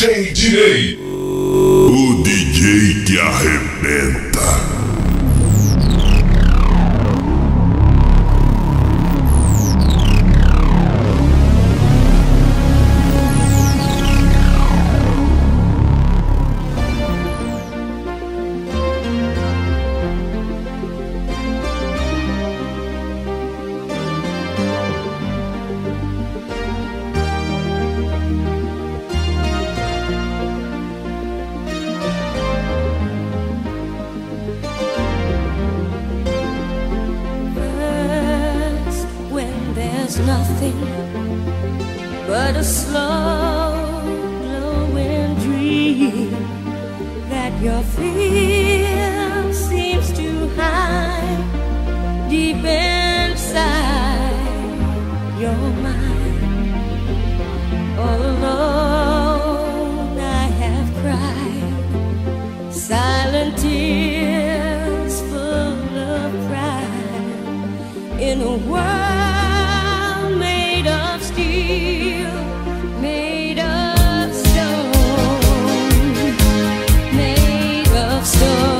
DJ Direi, o DJ que arrebenta. Nothing but a slow glowing dream that your fear seems to hide deep inside your mind. All alone I have cried silent tears full of pride in a world made of steel, made of stone, made of stone.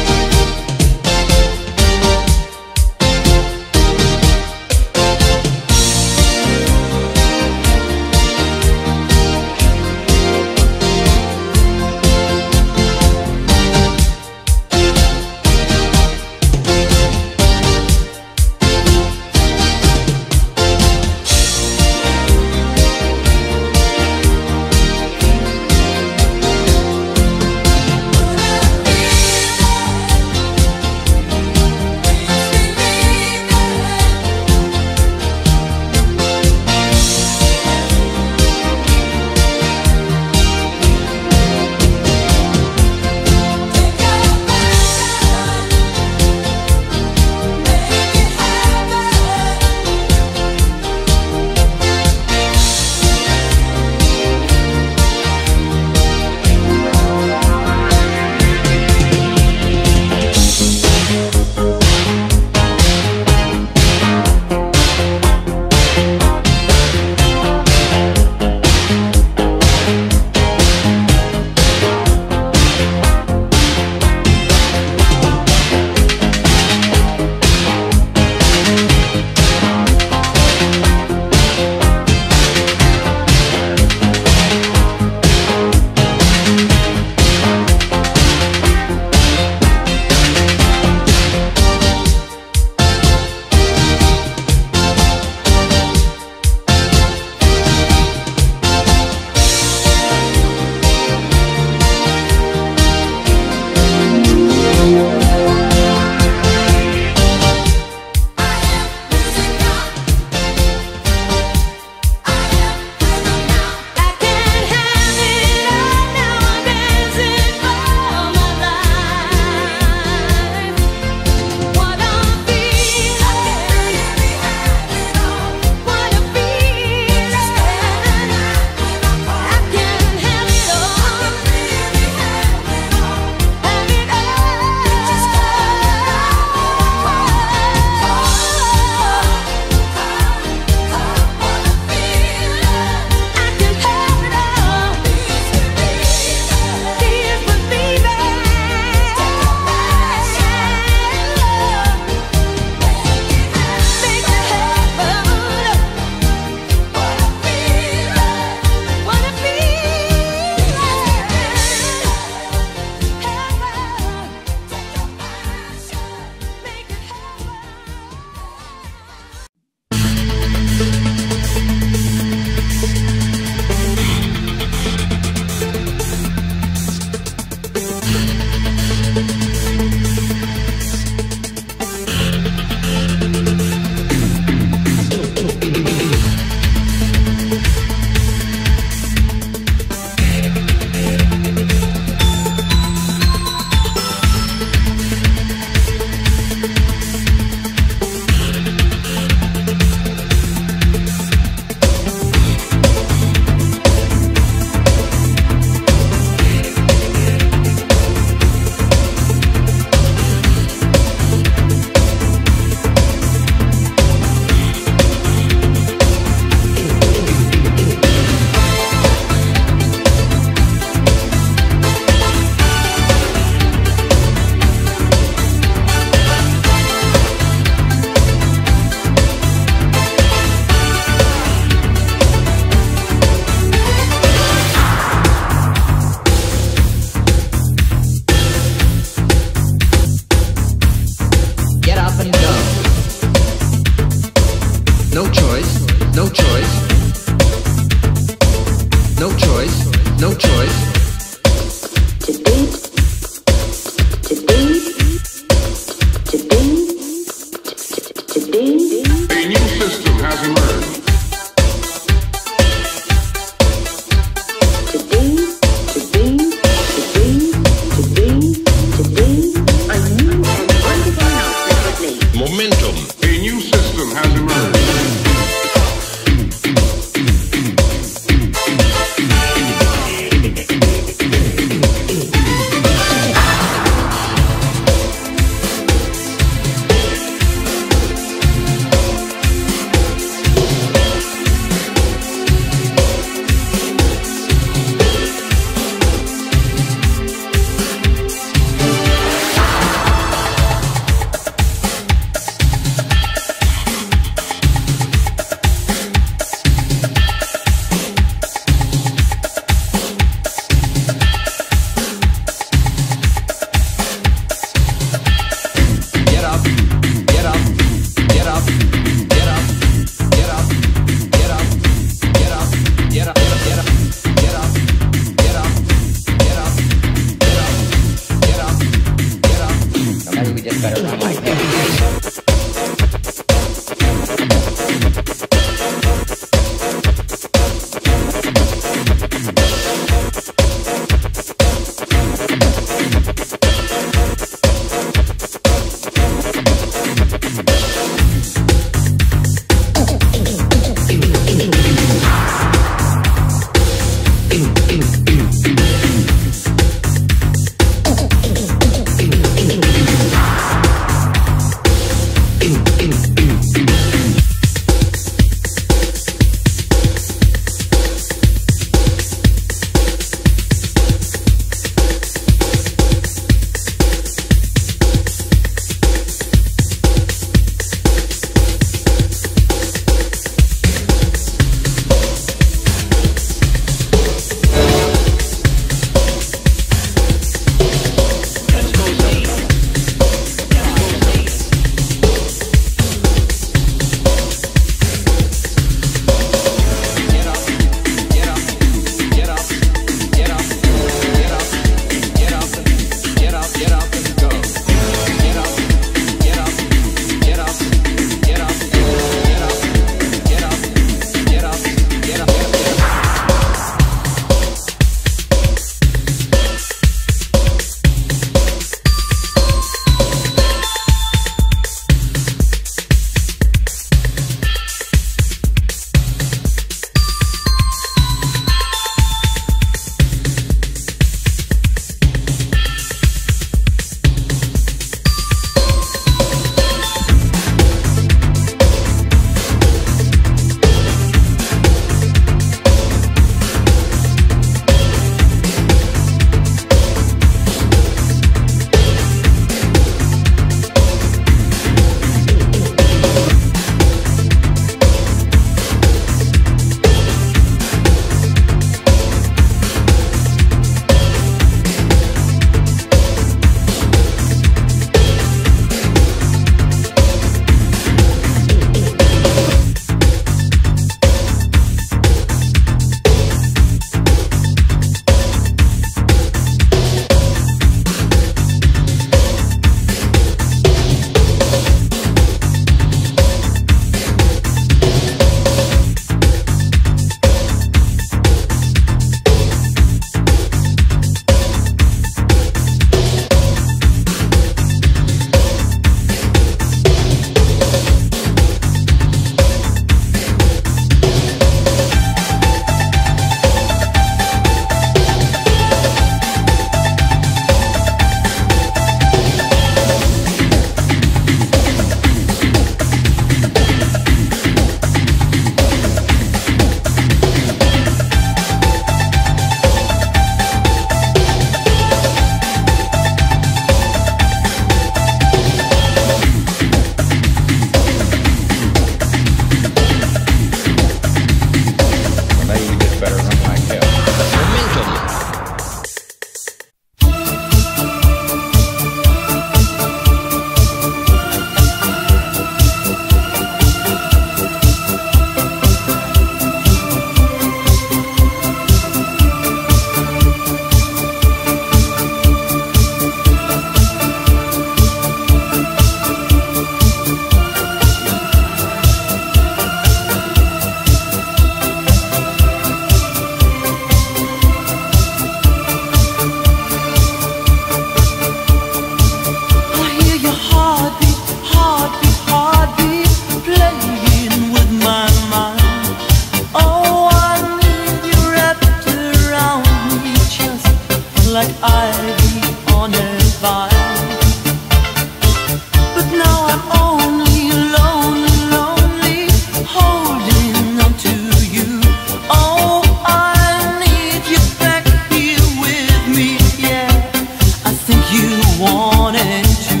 ivy on a vine. But now I'm only lonely, lonely, holding on to you. Oh, I need you back here with me, yeah. I think you wanted to.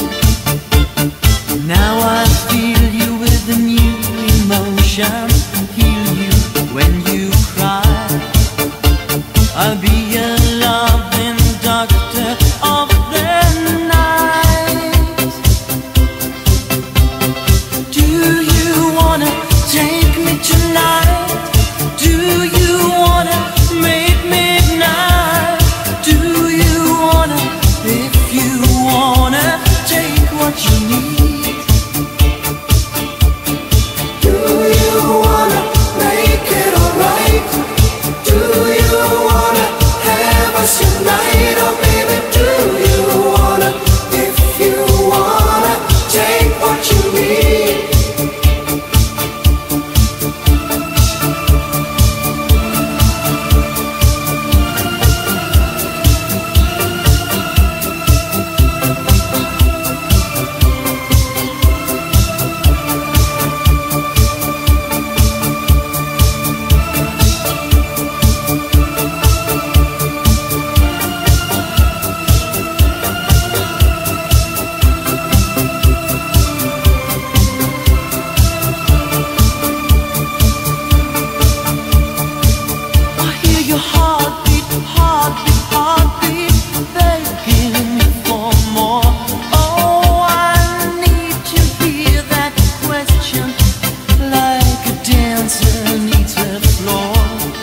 Now I feel you with a new emotion. Heal you when you cry. I'll be a loving doctor of the night. Do you wanna take me tonight? Do you wanna make midnight? Do you wanna, if you wanna, take what you need? Do you wanna make it alright? Do you wanna have us tonight? Oh baby, do you wanna, if you wanna, take what you need? I hear your heartbeat, heartbeat, heartbeat, begging me for more. Oh, I need to hear that question, like a dancer needs a floor.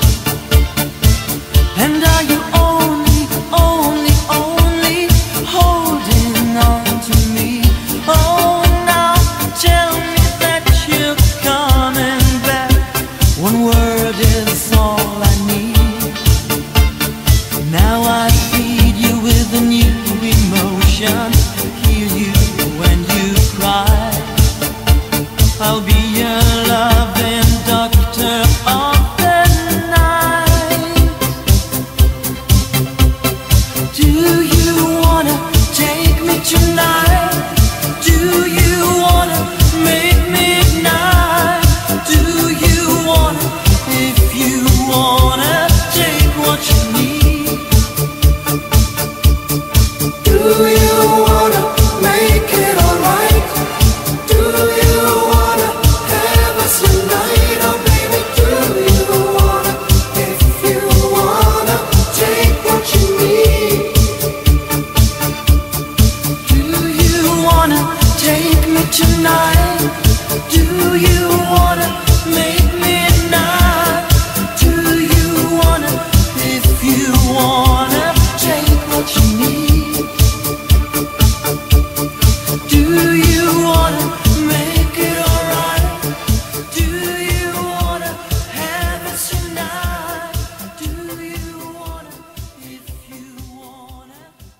And are you only, only, only holding on to me? Oh, now tell me that you're coming back. One word is all I need. Now I feed you with a new emotion. Heal you when you cry. I'll be your loving doctor of the night. Do you wanna take me tonight? Do you wanna make midnight? Do you wanna, if you wanna, take what you need? Do you wanna make it alright? Do you wanna have us tonight? Oh baby, do you wanna, if you wanna, take what you need? Do you wanna take me tonight? Do you wanna make midnight? Do you wanna, if you wanna, take what you need? Do you wanna make it alright? Do you wanna have us tonight? Do you wanna, if you wanna?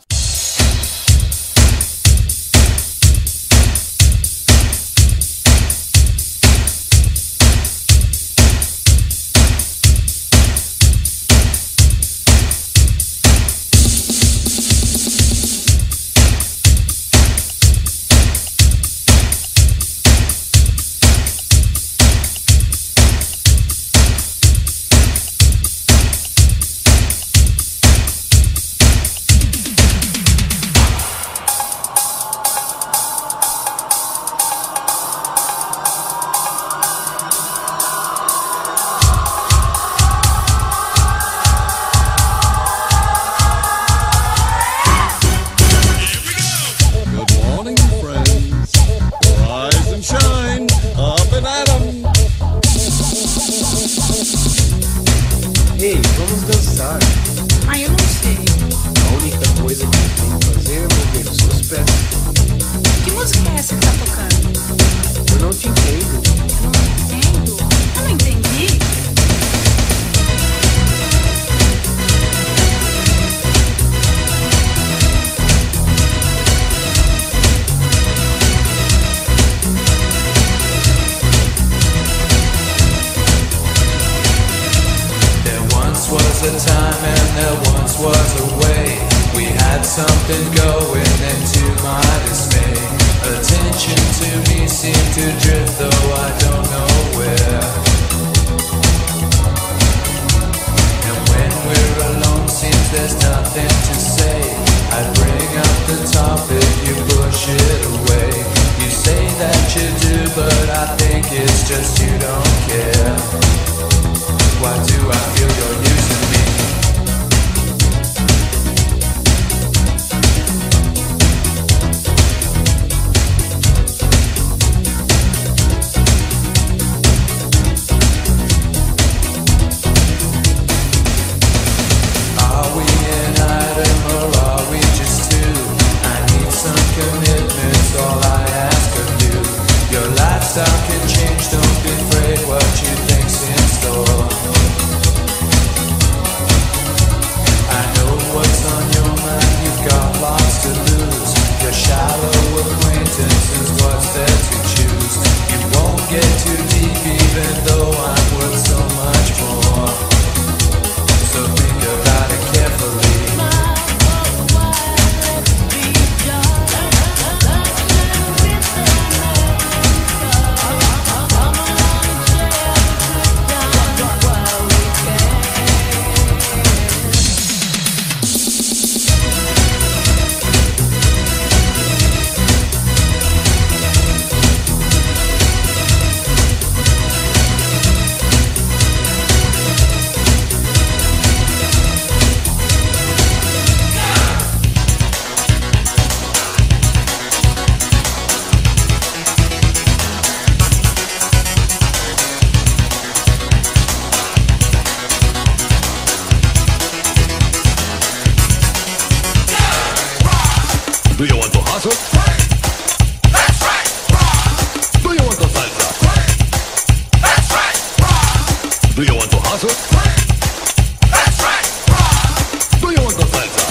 Ei, vamos dançar. Ah, eu não sei. A única coisa que eu tenho que fazer é mover os seus pés. Que música é essa que tá tocando? Eu não te entendo. Eu não entendo. Eu não entendi. There once was a time and there once was a way. something going, and to my dismay, attention to me seemed to drift, though I don't know where. And when we're alone, seems there's nothing to say. I bring up the topic, you push it away. You say that you do, but I think it's just you don't care. Why do I feel you're using me? Do you want to hustle? That's right. Do you want to salsa? That's right. Do you want to hustle? That's right. Do you want to salsa?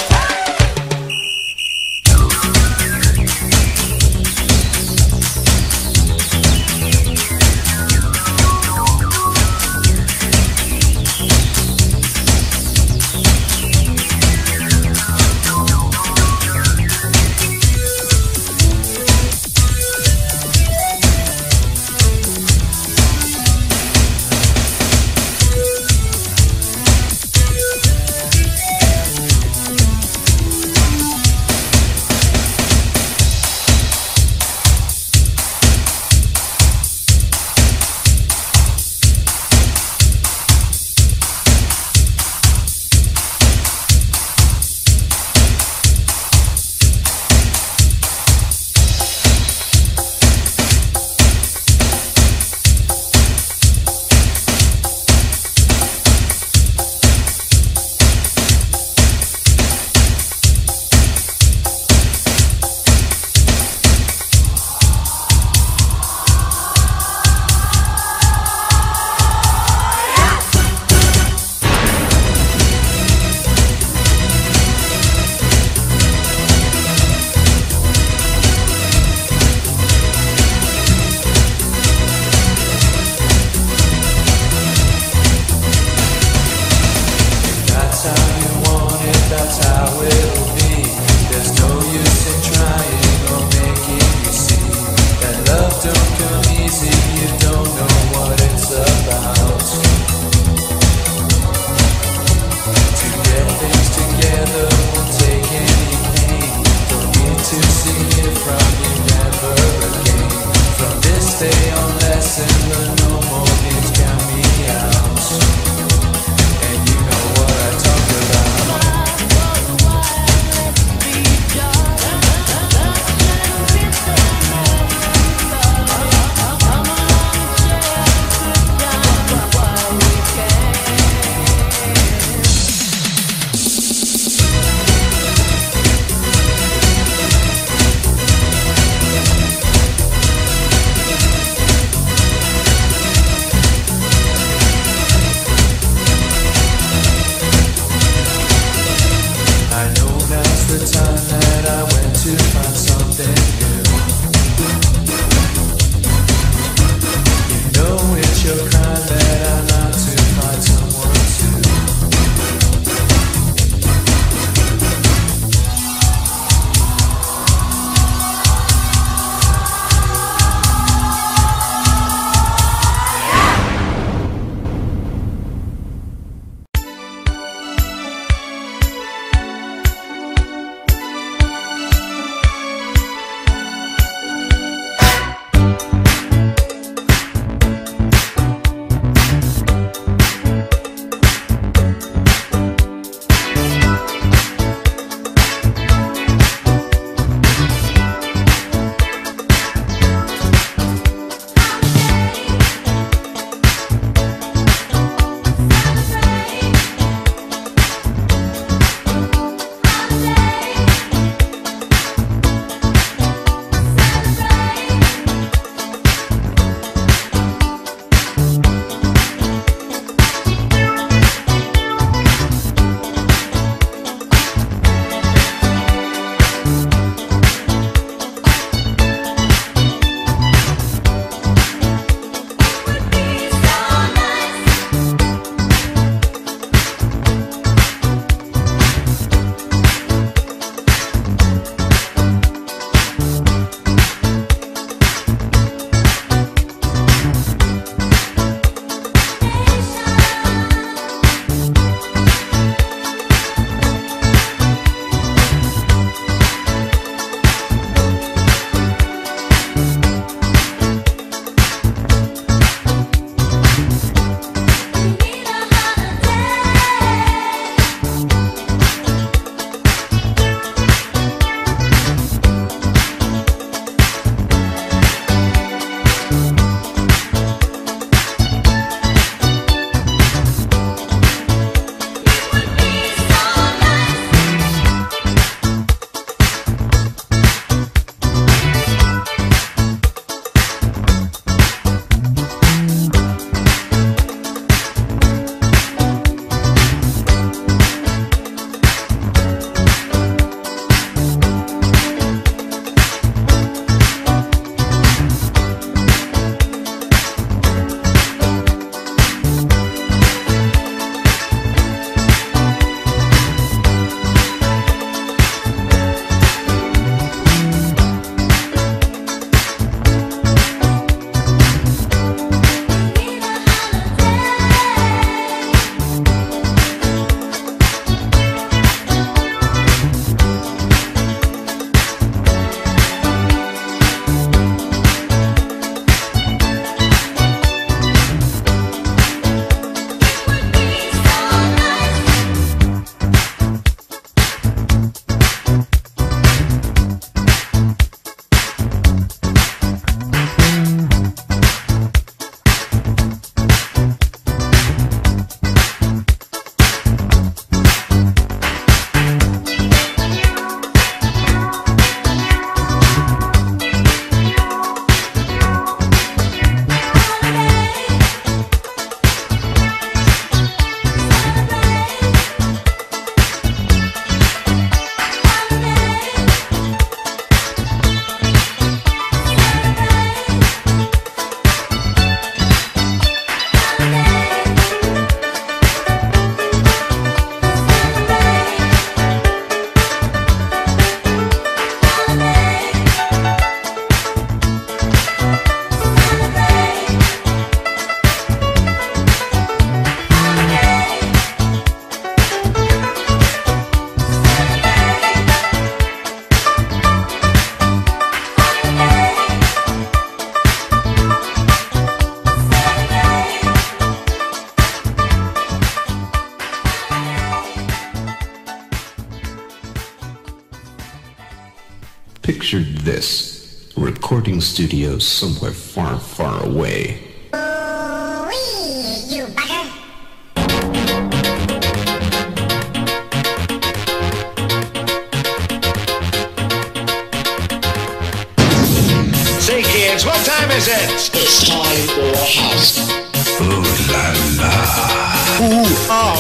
Picture this. A recording studio somewhere far, far away. You bugger. Say, kids, what time is it? It's time for house. Ooh la la. Ooh, ah.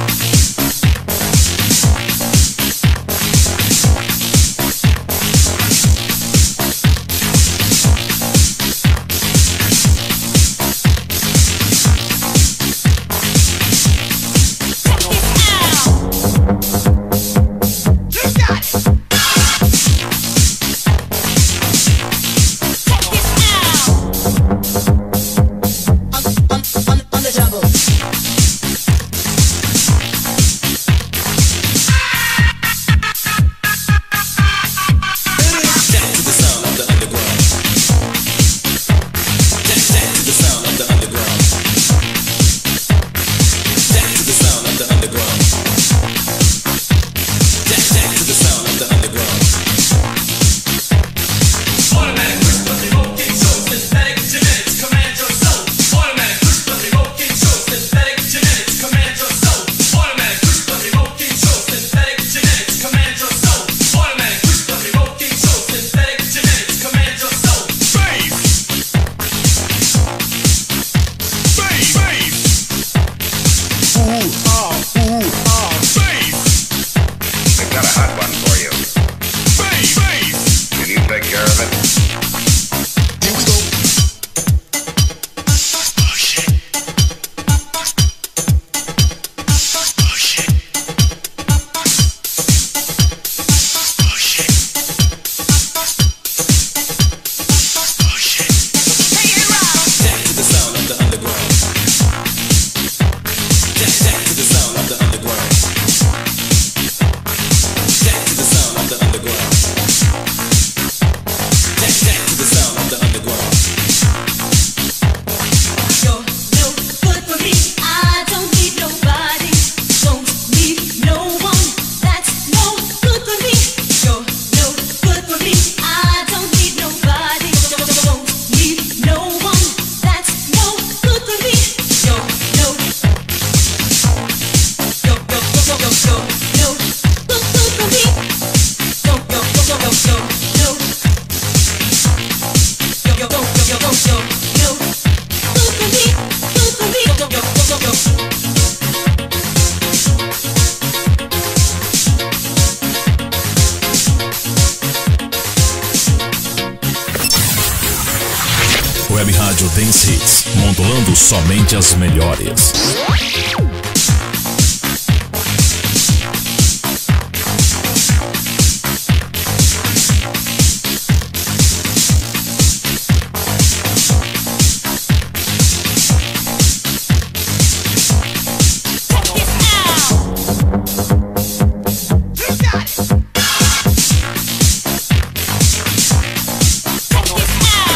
Web Rádio Dance Hits, modulando somente as melhores.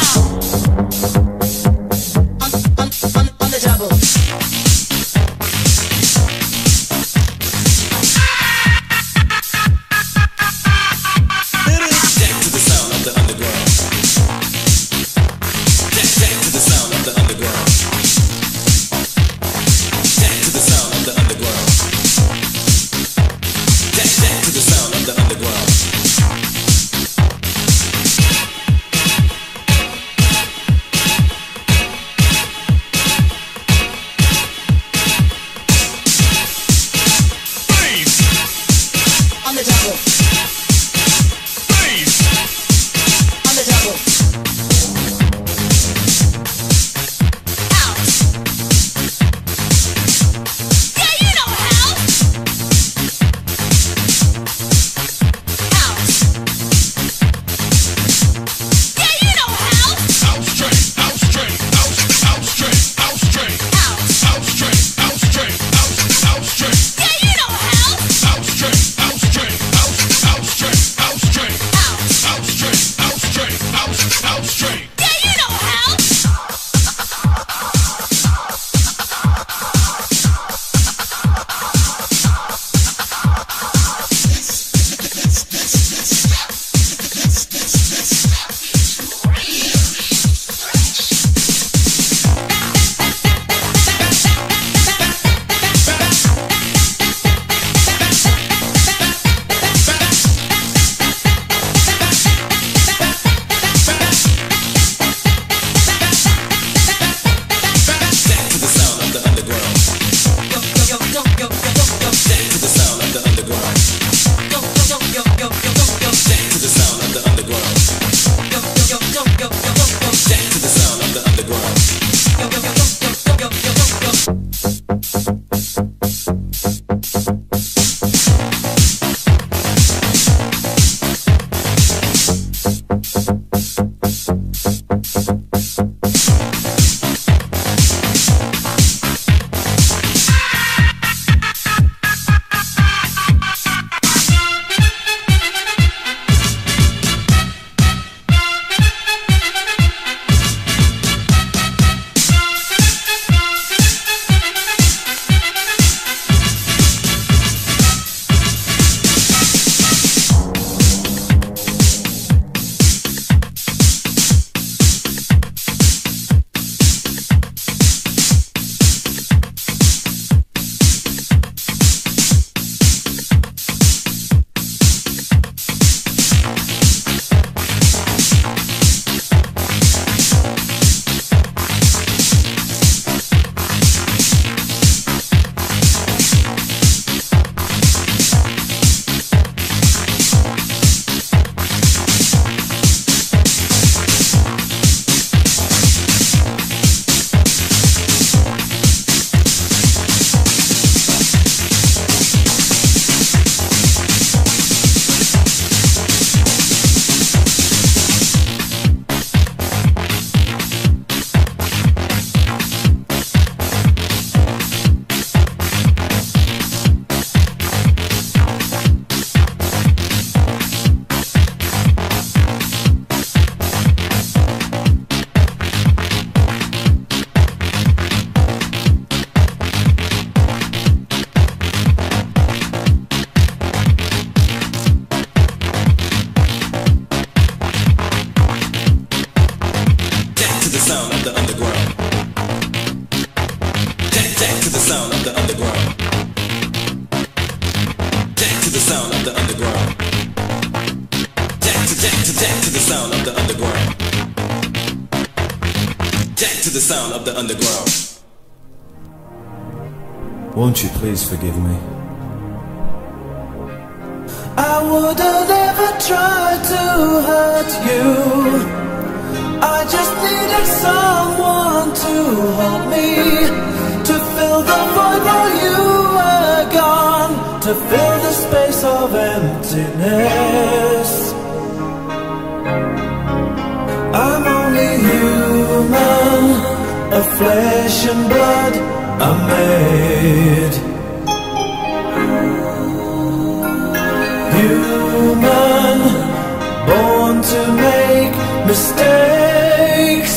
On the double. Jack to the sound of the underground. Jack to the sound of the underground. Won't you please forgive me? I wouldn't ever try to hurt you. I just needed someone to hold me, to fill the void while you were gone, to fill the space of emptiness. I'm only human, of flesh and blood I'm made. Human, born to make mistakes.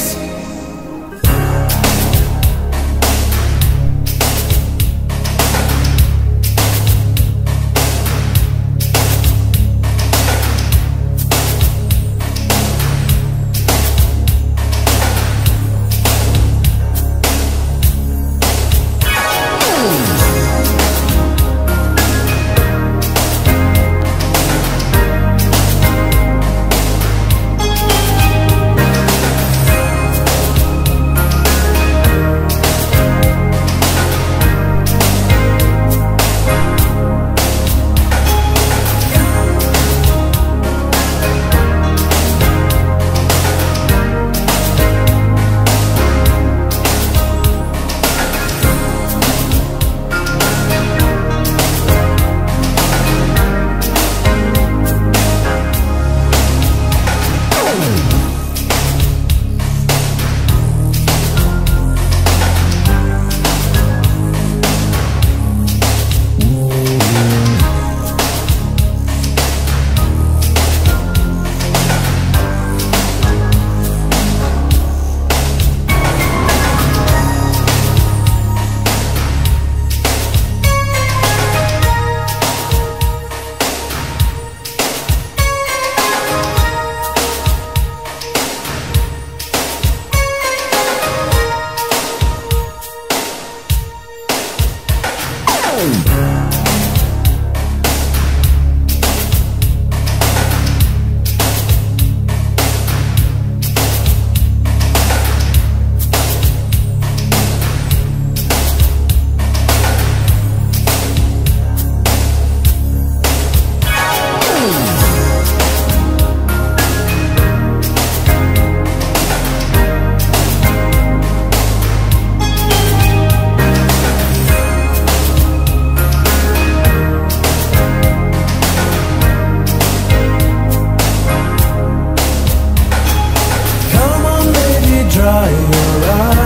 Dry your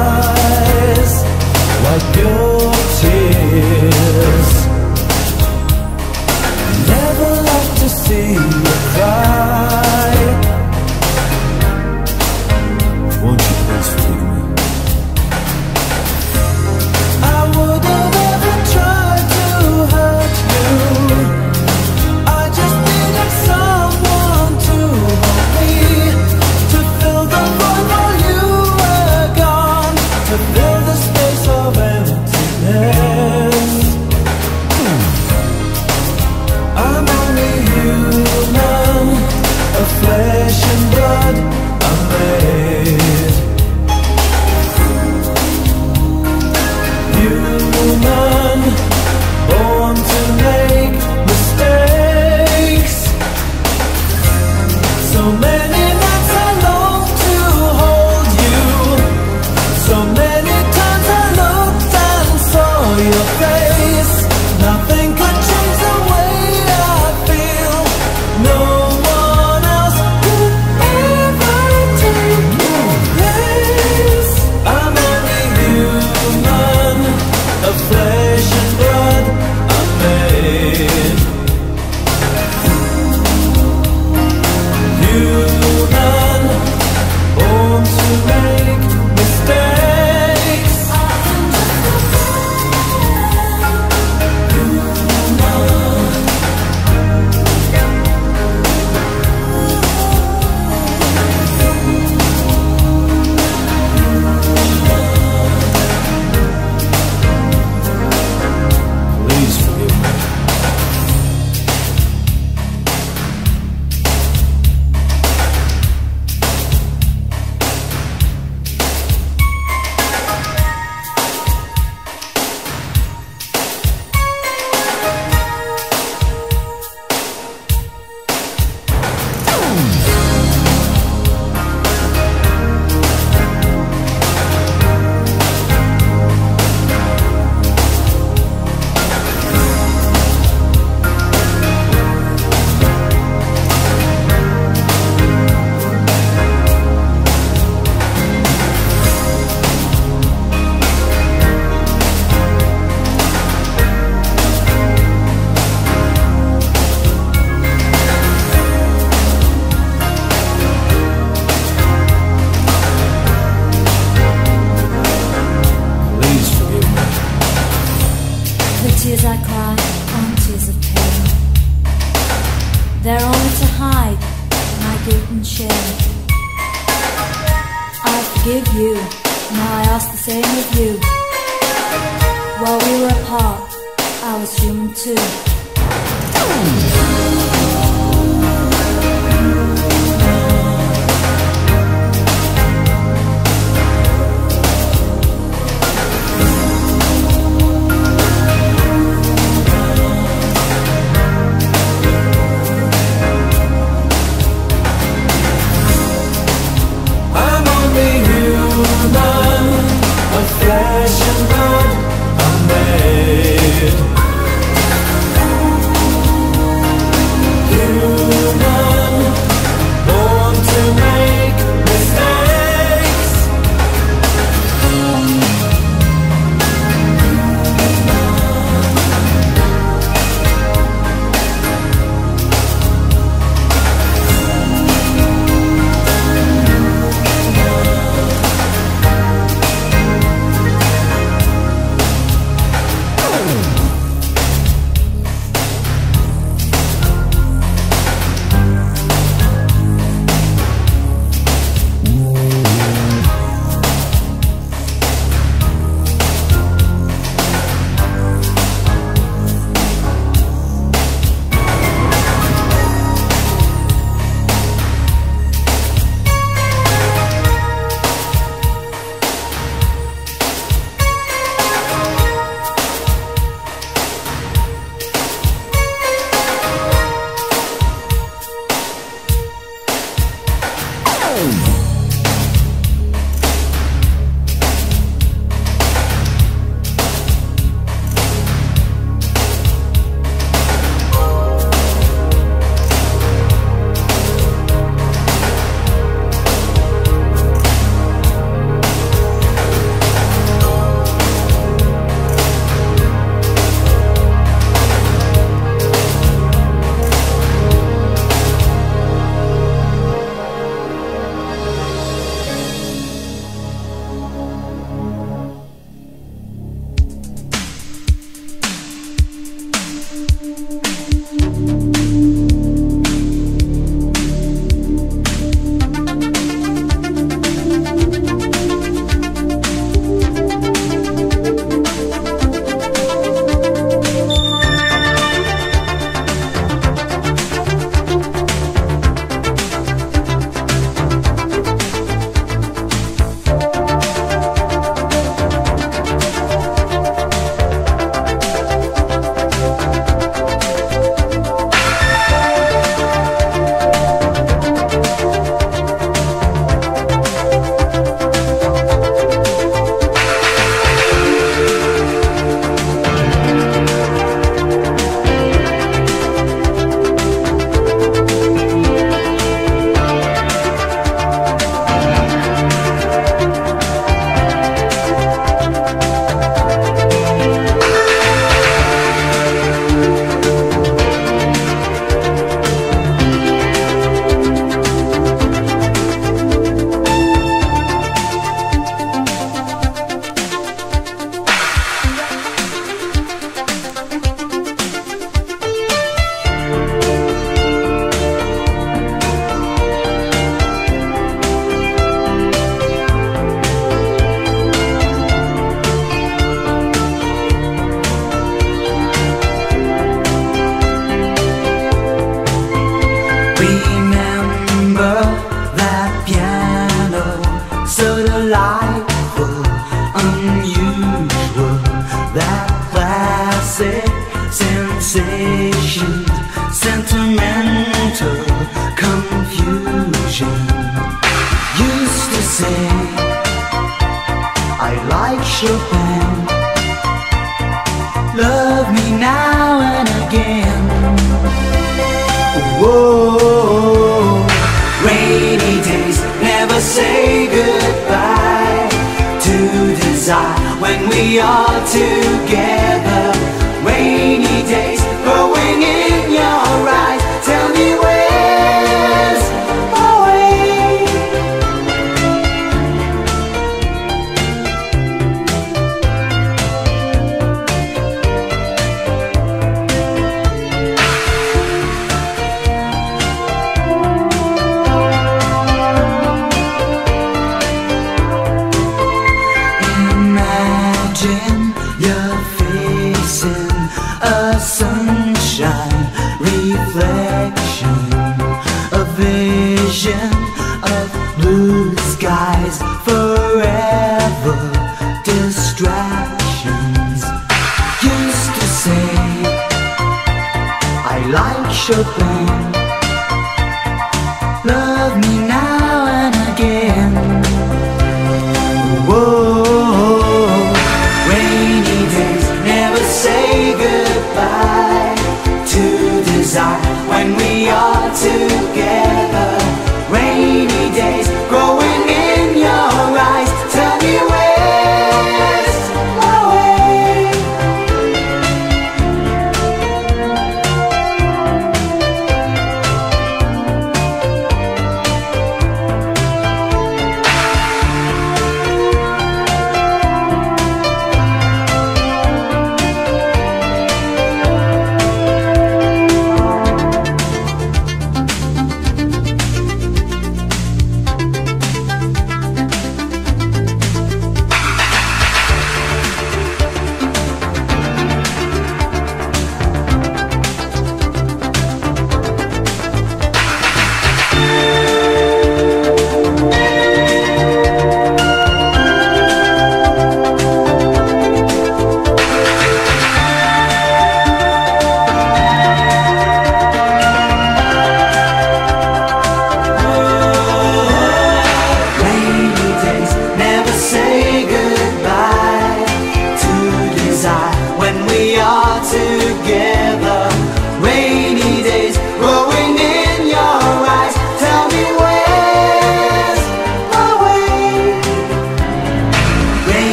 eyes, wipe your tears. Never like to see you cry. Won't you please forgive me? I wouldn't ever try to hurt you. I just needed someone to hold me, to fill the void while you were gone, to fill the space of emptiness. I'm only human, of flesh and blood I'm made. Human, born to make mistakes. So many nights I long to hold you. So many times I looked and saw your face. Nothing could change the way I feel. No one else could ever take your place. I'm only human, of flesh and blood I'm made. Human, didn't share. I forgive you, now I ask the same of you. While we were apart, I was human too. Flesh and blood, I'm made human, born to make mistakes. vision of blue skies forever. Distractions. Used to say I like Chopin. Love me now and again. Whoa, rainy days never say goodbye to desire when we are together. Rainy days growing in your eyes. Tell me where's my way.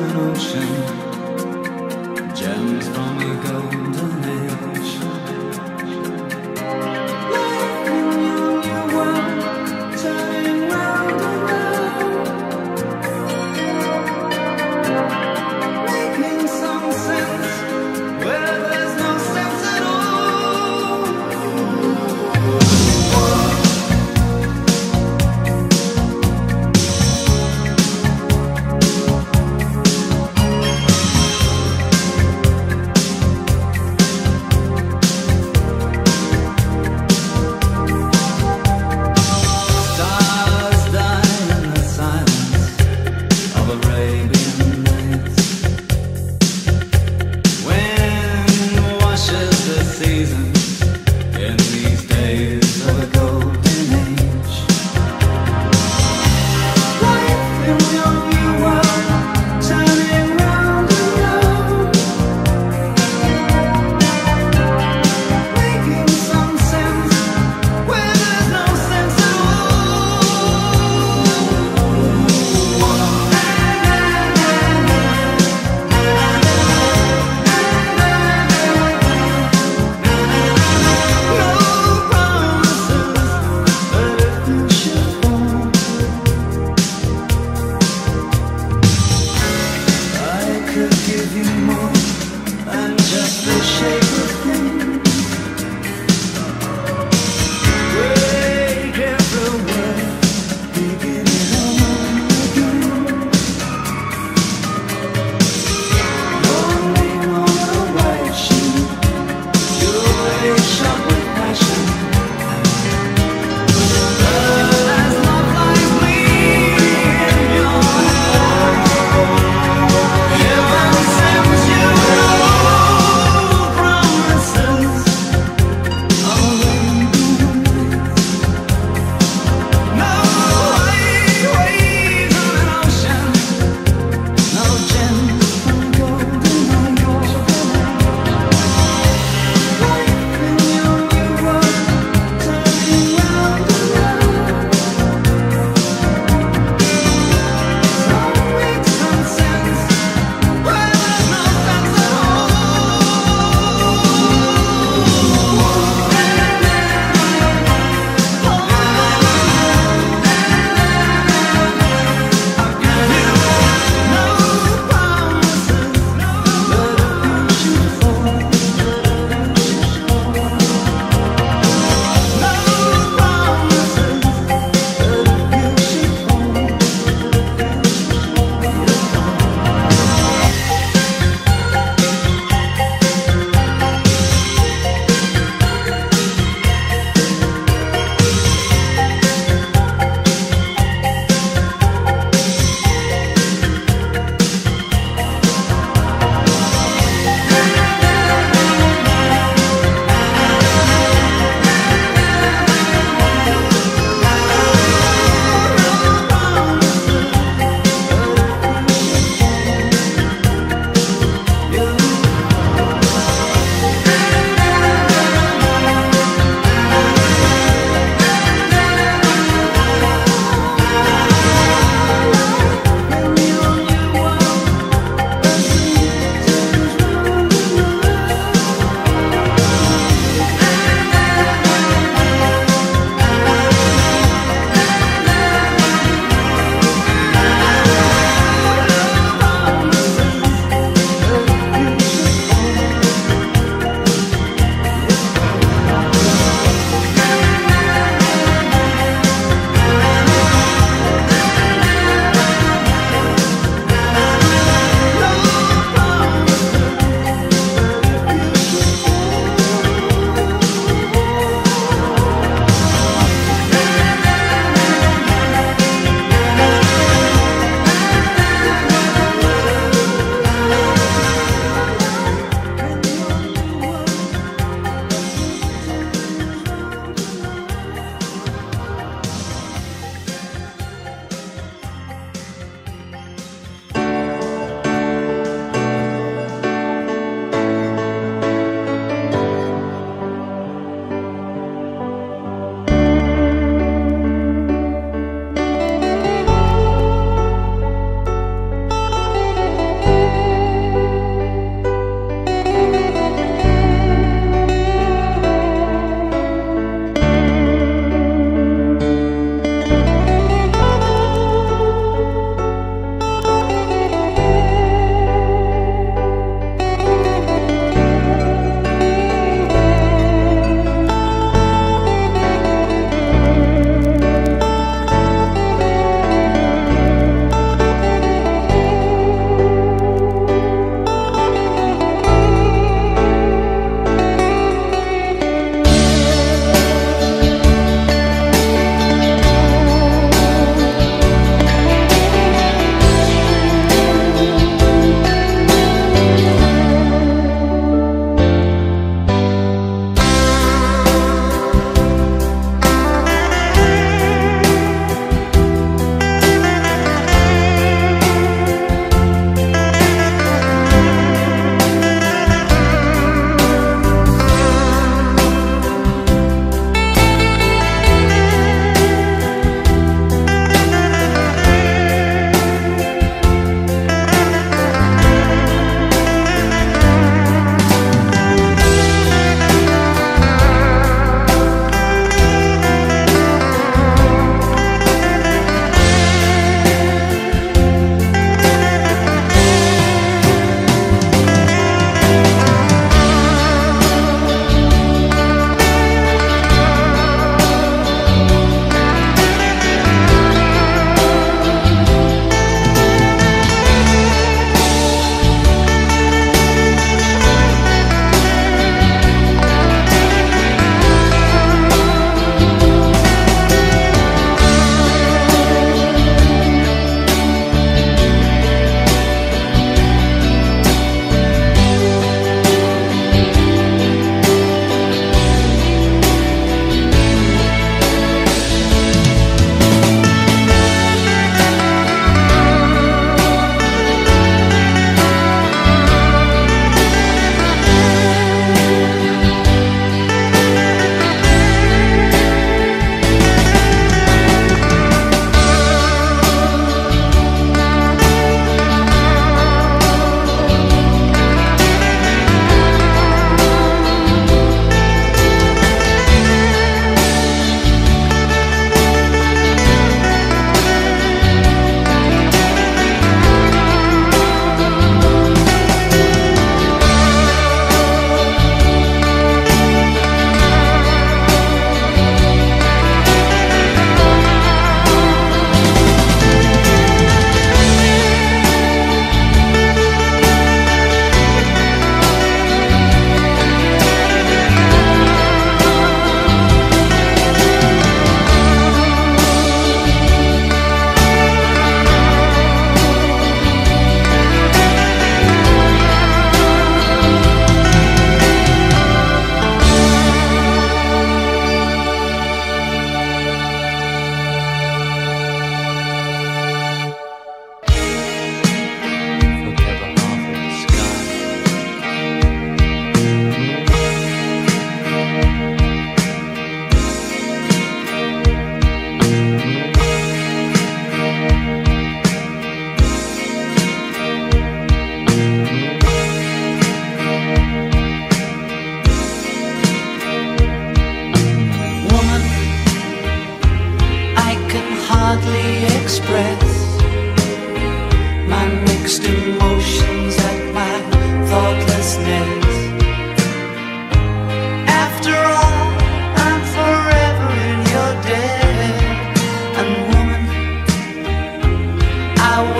an ocean, gems from a golden age. Life in your new world, turning round and round, making some sense where there's no sense at all.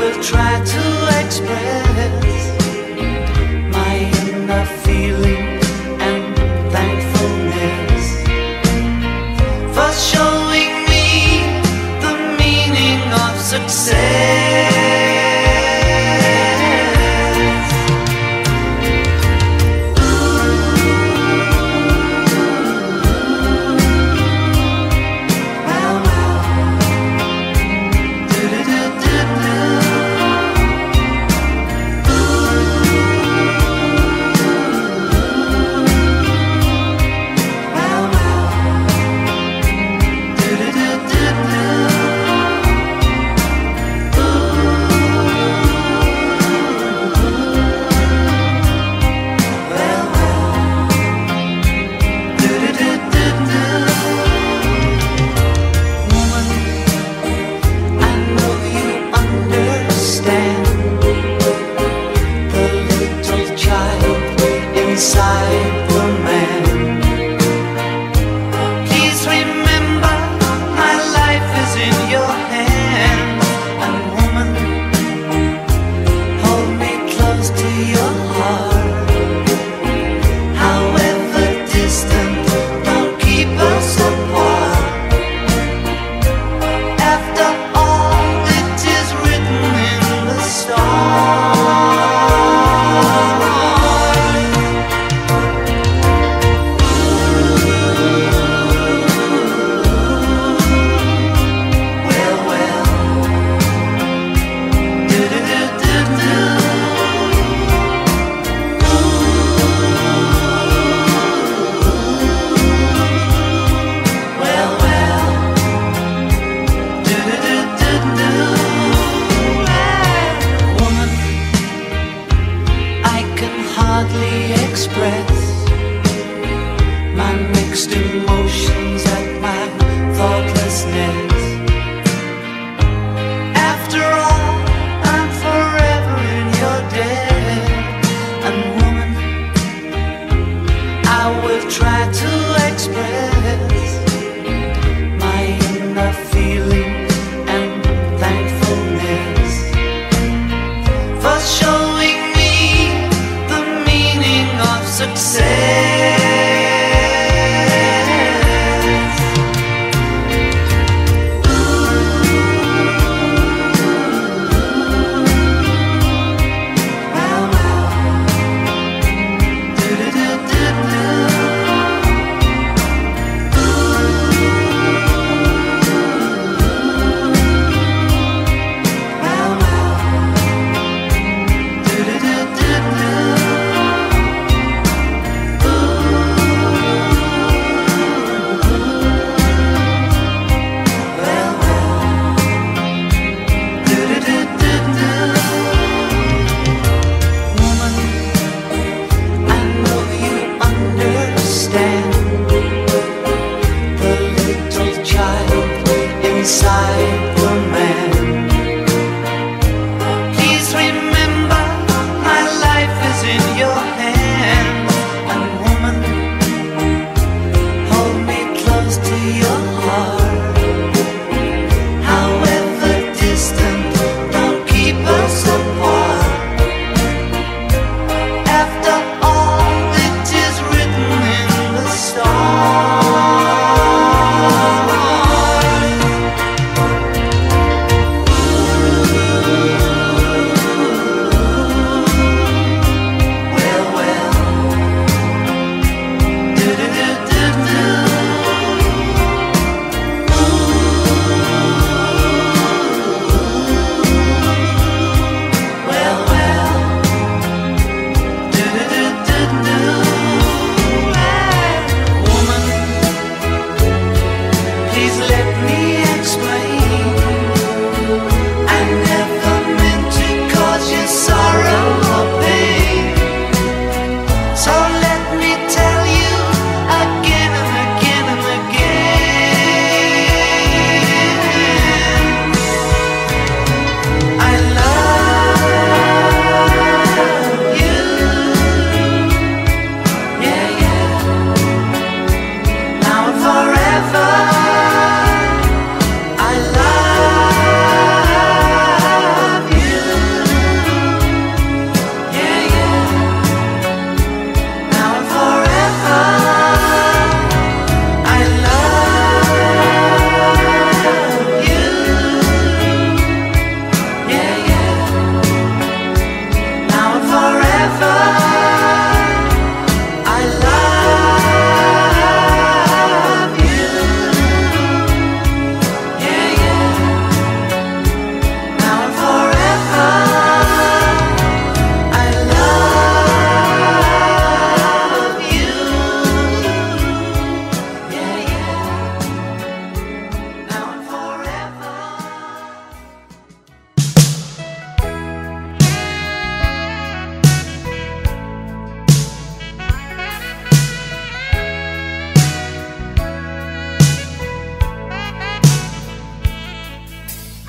will try to express my inner feeling and thankfulness for showing me the meaning of success.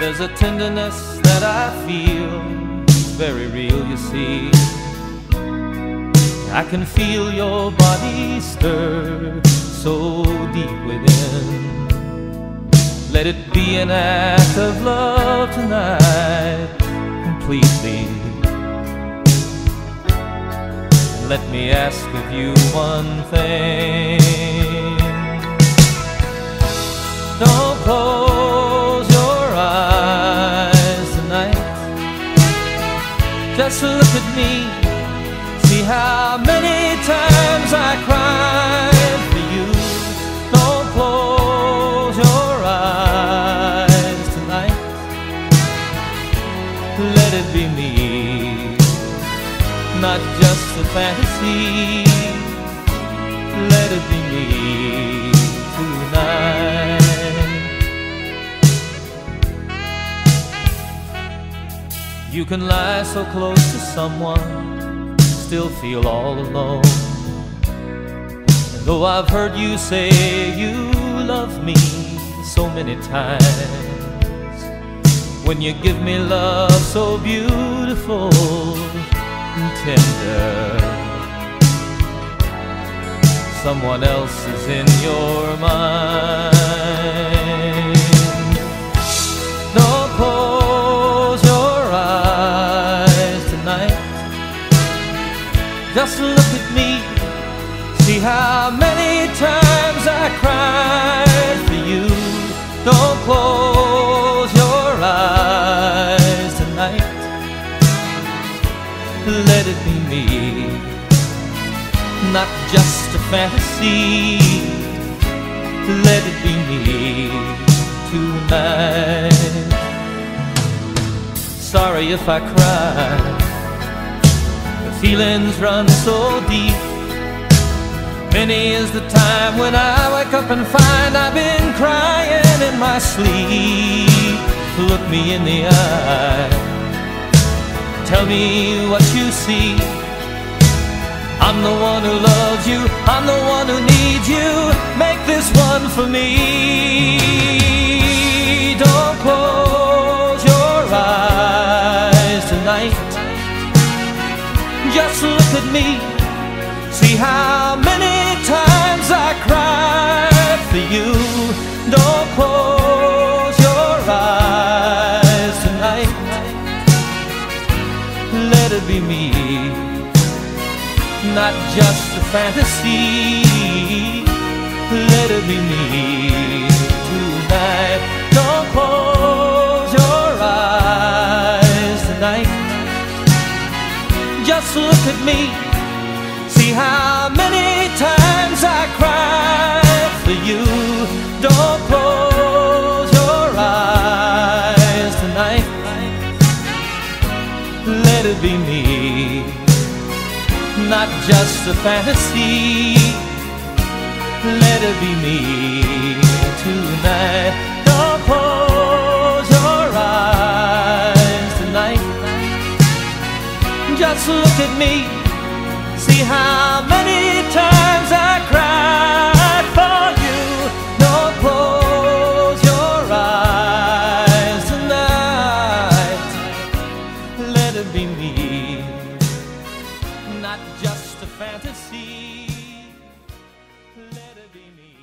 There's a tenderness that I feel, it's very real, you see. I can feel your body stir so deep within. Let it be an act of love tonight, completely. Let me ask of you one thing. Don't close your eyes tonight. Just look at me. See how many times I cried for you. Don't close your eyes tonight. Let it be me, not just a fantasy. Let it be me tonight. You can lie so close to someone, still feel all alone. And though I've heard you say you love me so many times, when you give me love so beautiful and tender, someone else is in your mind. Don't close your eyes tonight. Just look at me. See how many times I cried for you. Don't close your eyes tonight. Let it be me, not just a fantasy. Let it be me tonight. Sorry if I cry, the feelings run so deep. Many is the time when I wake up and find I've been crying in my sleep. Look me in the eye, tell me what you see. I'm the one who loves you, I'm the one who needs you. Make this one for me. Don't close your eyes tonight. Just look at me. See how many times I cried for you. Don't close your eyes tonight. Let it be me, not just a fantasy. Let it be me tonight. Don't close your eyes tonight. Just look at me. See how many times I cried for you. Don't close your eyes tonight. Let it be me, not just a fantasy. Let it be me tonight. Don't close your eyes tonight. Just look at me. See how many times I cried for you. Don't close your eyes tonight. Let it be me, not just a fantasy. Let it be me.